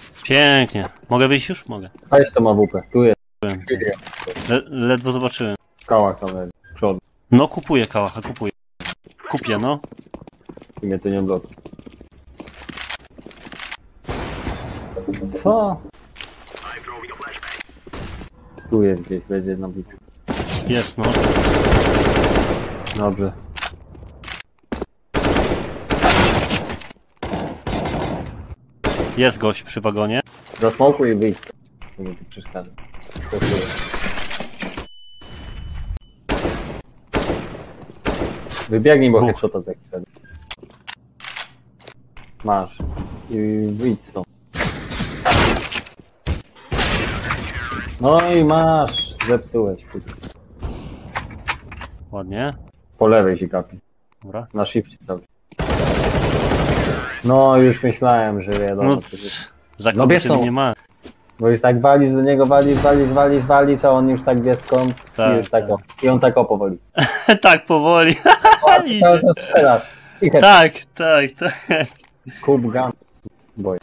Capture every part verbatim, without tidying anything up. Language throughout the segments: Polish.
Pięknie. Mogę wyjść już? Mogę. Weź to ma W P, tu jest. Le ledwo zobaczyłem. Kałach tam leży, przód. No kupuję kałacha, kupuję. Kupię, no. I mnie to nie blokuje. Co? Tu jest gdzieś, będzie na blisko. Jest, no. Dobrze. Jest gość przy wagonie. Zasmokuj i wyjdź. To nie tu przeszkadza. Wybiegnij, bo headshota za chwilę. Masz. I wyjdź stąd. No i masz. Zepsułeś. Ładnie. Po lewej się kapi. Dobra. Na shifcie cały. No już myślałem, że wiadomo. No, co jest. za No kogo wiesz się co? nie ma. Bo już tak walisz do niego, walisz, walisz, walisz, walisz, a on już tak wie skąd. Tak, I już tak, tak. o. I on tak o powoli. Tak, powoli. Idzie. Cały czas strzela. I head. Tak, tak, tak. Kup gun. Boję.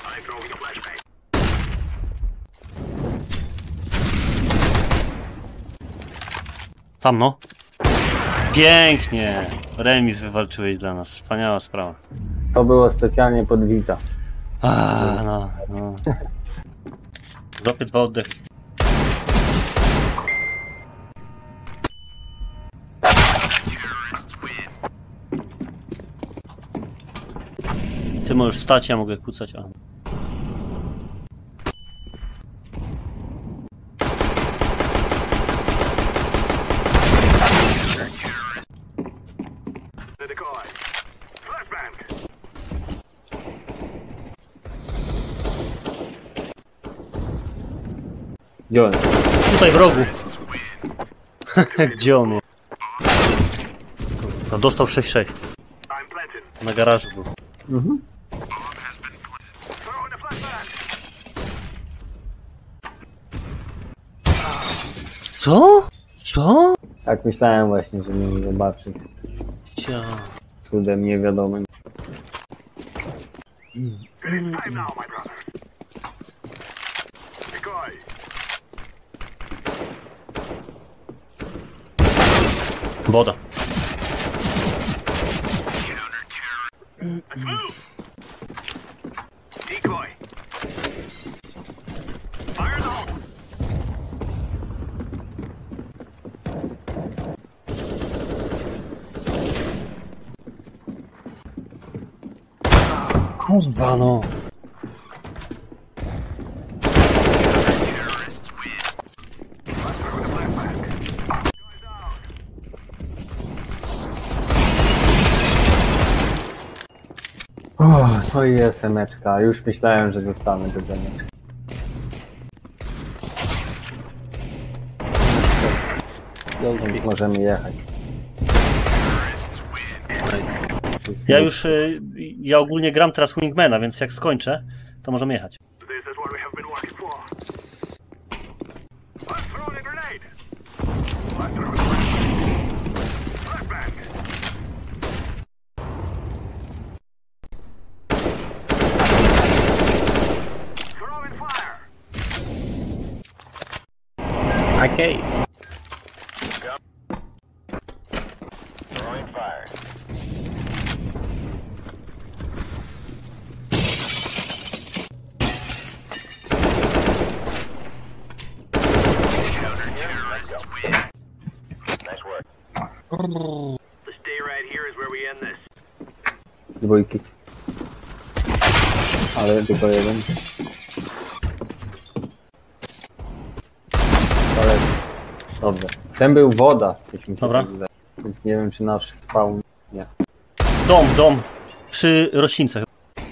Tam no. Pięknie. Remis wywalczyłeś dla nas. Wspaniała sprawa. To było specjalnie pod Vita. A, no, no. Złapię dwa oddechy. Ty możesz stać, ja mogę kucać. A. Gdzie on jest? Tutaj w rogu. Gdzie on jest? No, dostał sześć sześć. Na garażu był. Mhm. Co? Co? Tak myślałem właśnie, że mnie zobaczy. Cia. Cudem niewiadomym. Woda. Kurwa no. O, to jest emeczka. Już myślałem, że zostanę bez emeczki. Możemy jechać. Ja już, y, ja ogólnie gram teraz Wingmana, więc jak skończę, to możemy jechać. Okej. Dwójki. Ale tylko jeden. Ale... Dobrze. Ten był woda, coś mi się Dobra. wydaje. Więc nie wiem, czy nasz spawn... Nie. Dom, dom. Przy roślince.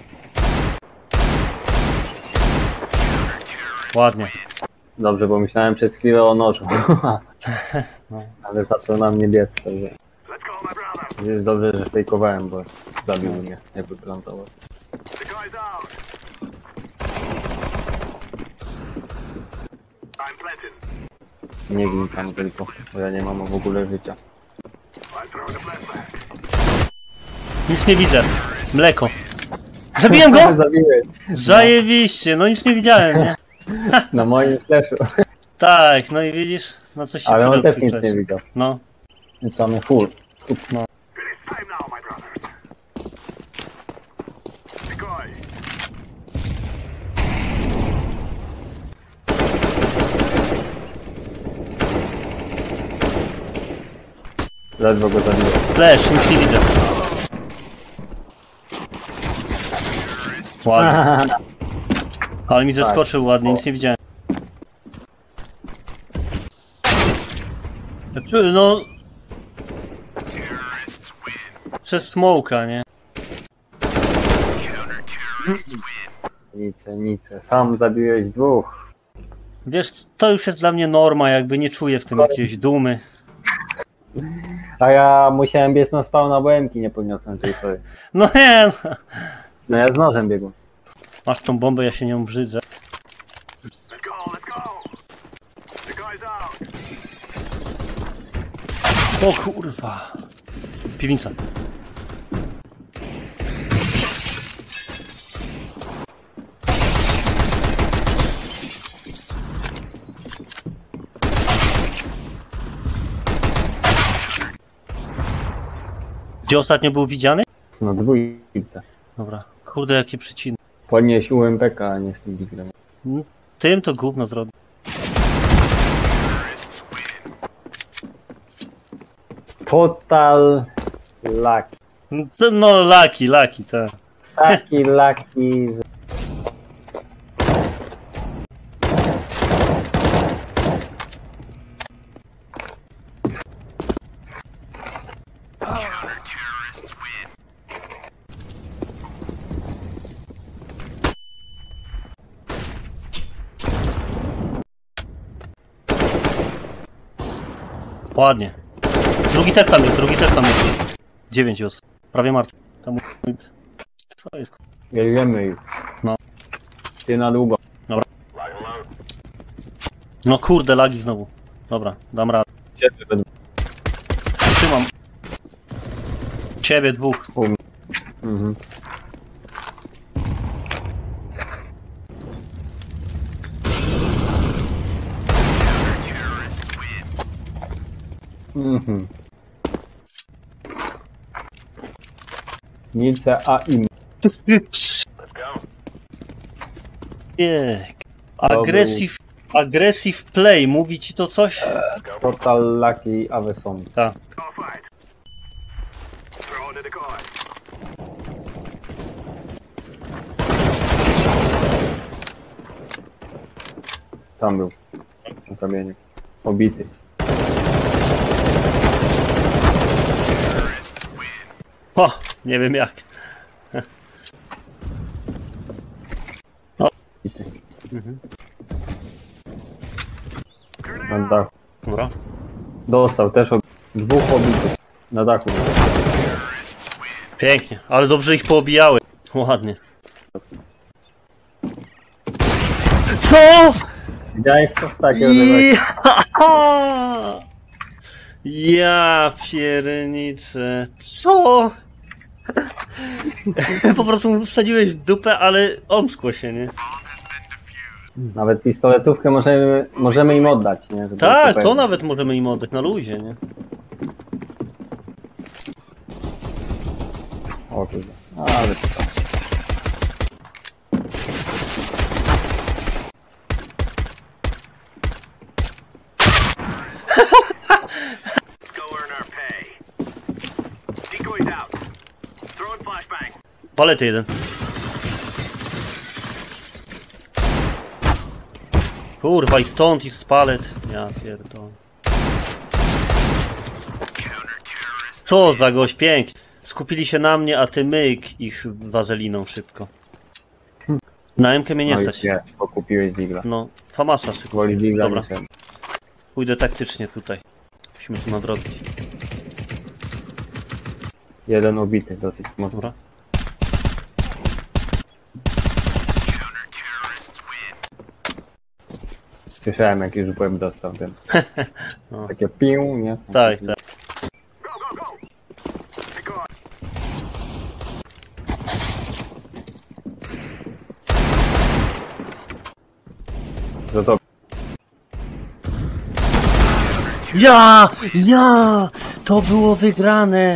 Ładnie. Dobrze, bo myślałem przez chwilę o nożu. No. Ale zaczął na mnie biec, także... Jest dobrze, że fejkowałem, bo zabił mnie, jakby plantował. Nie gin tam tylko, bo ja nie mam w ogóle życia. Nic nie widzę. Mleko. Zabiłem go! Zabiłeś. Zajebiście, no nic nie widziałem, nie? Na moim flashu. Tak, no i widzisz, no coś się Ale on przydał też w tym nic czasie. nie widział. No. Więc mamy full. No. Ledwo go zabiłem. Flash, nic nie widzę. Ładnie. Ale mi zeskoczył ładnie, nic nie widziałem. No... Przez smoka, nie? Nice, nice. Sam zabiłeś dwóch. Wiesz, to już jest dla mnie norma, jakby nie czuję w tym jakiejś dumy. A ja musiałem biec na spawna, bo emki nie podniosłem tej swojej. No nie, no. No ja z nożem biegłem. Masz tą bombę, ja się nią brzydzę. O kurwa. Piwnica. Gdzie ostatnio był widziany? No dwójce. Dobra. Kurde, jakie przyciny. Podnieś U M P K, a nie z tym biglem. Tym to gówno zrobi. Total lucky. No, laki, laki, tak. Taki lucky, że... Ładnie. Drugi tek tam jest, drugi tek tam jest. Dziewięć osób. Prawie martwy. Tam... Co jest? Jedziemy już. No. Ty na długo. No kurde, lagi znowu. Dobra, dam radę. Ciebie będę. Trzymam. Ciebie dwóch. Mhm. Mhm. Nice A im. Jek. Aggressive, aggressive play, mówi ci to coś? Total lucky Aveson. Tak. Tam był. Na kamieniu. Obity. O, nie wiem jak. Obity. Mhm. Na dachu. Dobra. Dostał też ob... dwóch obitych. Na dachu. Pięknie, ale dobrze ich poobijały. Ładnie. Co? Widziałeś co z takiego rozegrać? Ja, ja pierniczę. Co? Po prostu mu wsadziłeś w dupę, ale omskło się, nie? Nawet pistoletówkę możemy, możemy im oddać, nie? Żeby Tak, super- to nawet możemy im oddać na luzie, nie? O kurde. Ale to tak. Palety jeden. Kurwa, i stąd, i z palet. Ja pierdolę. Co za gość, pięknie. Skupili się na mnie, a ty myk ich wazeliną szybko. Na M K mnie nie No i stać. nie, bo kupiłeś digla. No, famasa szybko. Woli digla. Dobra. niż- Pójdę taktycznie tutaj. Musimy tu nadrobić. Jeden obity, dosyć mocno. Dobra. Słyszałem jak już byłem dostał ten. No. Takie pił, nie? Tak, tak. Ja! Ja! To było wygrane!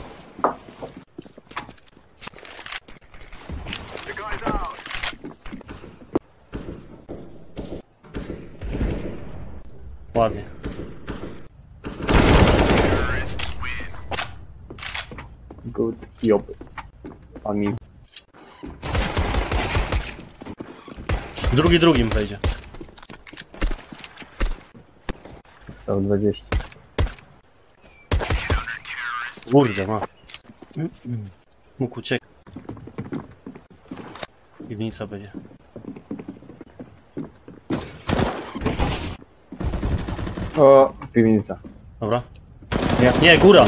Ładnie. Good job. Pani. Drugi drugim wejdzie. Stał dwadzieścia. Kurde, ma. Mógł uciekać. Piwnica będzie. O, piwnica. Dobra. Nie, Nie, góra!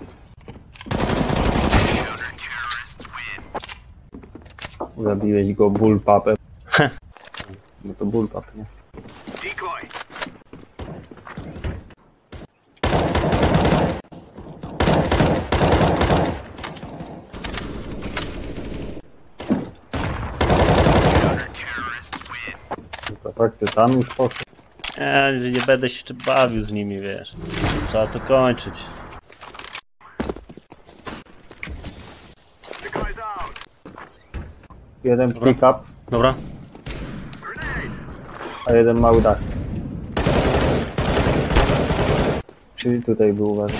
Zabiłeś go bullpupem. No to bullpup, nie? No to tak, ty tam już poszedł. Ja nie będę się jeszcze bawił z nimi, wiesz. Trzeba to kończyć. Jeden Dobra. pick-up, Dobra? a jeden mały dach. Czyli tutaj był uważaj.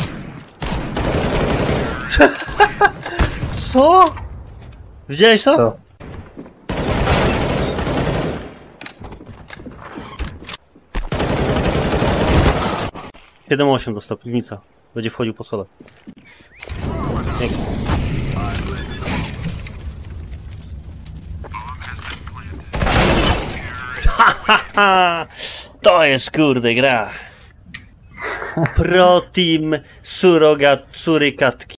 Co? Widziałeś to? Co? siedem osiem dostał, piwnica. Będzie wchodził po solę. Pięknie. Ha, ha, ha. To jest kurde gra. Pro team surogat, surykatki.